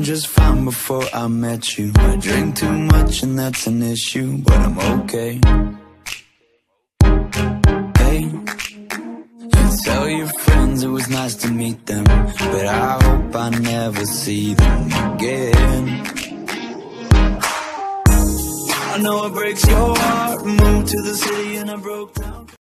just fine before I met you. I drink too much and that's an issue, but I'm okay. Hey, you tell your friends it was nice to meet them, but I hope I never see them again. I know it breaks your heart. Moved to the city and I broke down.